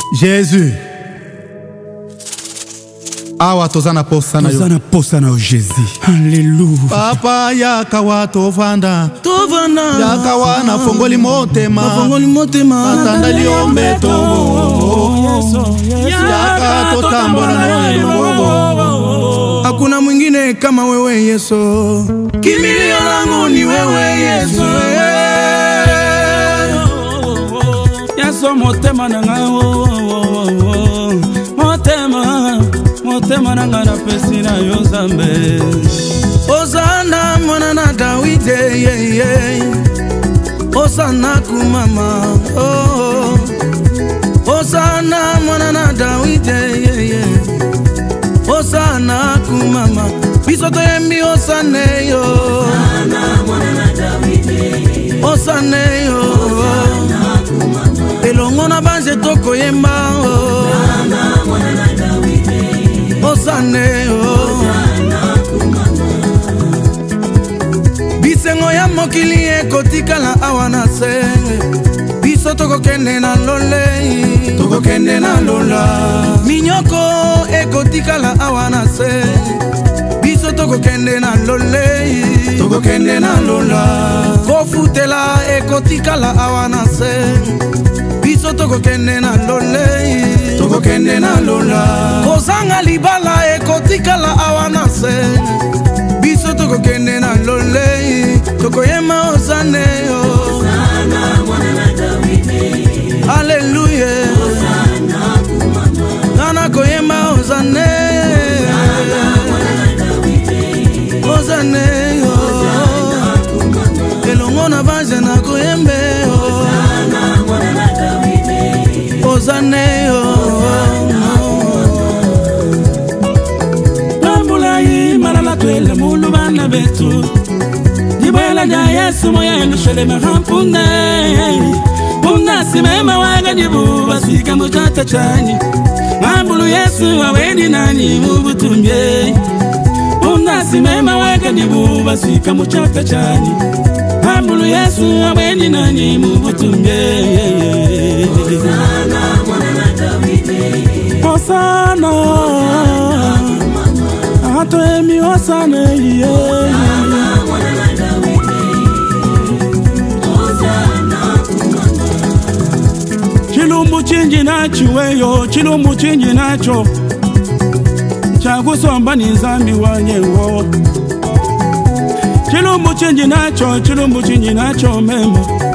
Jésus. Awa tozana posa na yo. Tozana posa na Jésus. Alléluia. Papa yaka wa tovanda. Tovanda. Yaka wa na fongoli motema. Na fongoli motema. Natanda liombe to. Yaka totambola na yo. Hakuna mwingine kama wewe Yesu. Kimbilio langu ni wewe Yesu. Yesu motema na ngao. Motema na ngana pesi na yo Zambe. Osana mwana na Dawide, yeah, yeah. Osana kumama, oh. Osana mwana na Dawide, yeah, yeah. Osana kumama, bisoto yembi osane yo. Osana mwana na Dawide, osane yo. Osana kumama, elongo na banze toko yemba, oh. Osana mwana na Dawide, osane yo. Bisengo ya mokili ekotikala awana se. Biso toko kende na lole. Toko kende na lola. Minyoko ekotikala awana se. Biso toko kende na lole. Toko kende na lola. Kofutela ekotikala awana se. Biso toko kende na lole. Toko kende na lola. Kozanga libala ekotikala awana se. Biso toko kende na lole. Toko yema osane yo. Osana mwana na Dawide. Haleluya. Osana kumama. Nana koyema osane. Osana mwana na Dawide. Osane yo. Osana kumama. Elongo na banze na koyembe yo. Osana mwana na Dawide. Osane yo. Twele mulu bana betu Dibwela ja Yesu moya ndushele mehampunde Punda simema waga jibu basika mchata chani Mambulu Yesu waweni nani mubutumbye Punda simema waga jibu basika mchata chani Mambulu Yesu waweni nani mubutumbye Osana mwana na Dawide Osana Ato emi osane ye Osana mwana na Dawide Osana kumama Chilumbu chinji nacho weyo Chilumbu chinji nacho Chagusomba ni nzambi wanyewo Chilumbu chinji nacho memo